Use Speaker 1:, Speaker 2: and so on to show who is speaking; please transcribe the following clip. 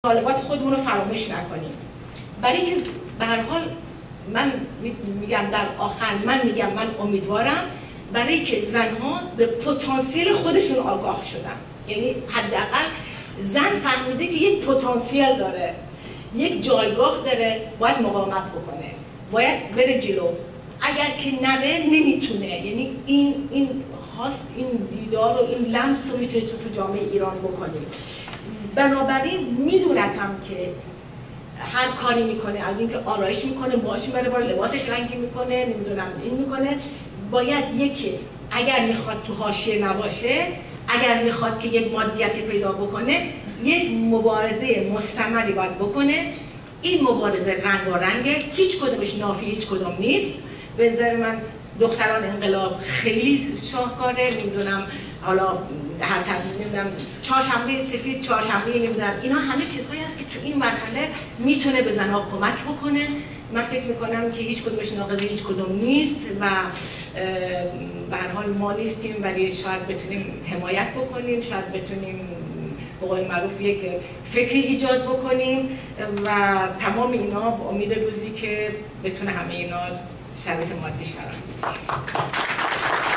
Speaker 1: مطالبات خودمون رو فراموش نکنیم. برای که به هر حال من میگم در آخر من امیدوارم برای که زنها به پتانسیل خودشون آگاه شدن. یعنی حداقل زن فهمیده که یک پتانسیل داره، یک جایگاه داره، باید مقاومت بکنه، باید بره جلو. اگر که نره نمیتونه. یعنی این خواست، این دیدار و این لمس رو میتونه تو جامعه ایران بکنیم. بنابراین میدونتم که هر کاری میکنه، از اینکه آرایش میکنه، باهاش میبره بالا، لباسش رنگی میکنه، نمیدونم این میکنه، باید یکی اگر میخواد تو حاشیه نباشه، اگر میخواد که یک مادیتی پیدا بکنه، یک مبارزه مستمری باید بکنه. این مبارزه رنگارنگه، هیچ کدومش نافی هیچ کدوم نیست. به نظر من دختران انقلاب خیلی شاهکاره. نمیدونم حالا هر نمیدونم چهارشنبه سفید، چهارشنبه نمیدونم، اینا همه چیزهایی هست که تو این مرحله میتونه به زنها کمک بکنه. من فکر میکنم که هیچ کدومش ناقض هیچ کدوم نیست و به هر حال ما نیستیم، ولی شاید بتونیم حمایت بکنیم، شاید بتونیم به قول معروف یک فکری ایجاد بکنیم و تمام اینا با امید روزی که بتونه همه اینا شرایط مادیش فراهم بشه.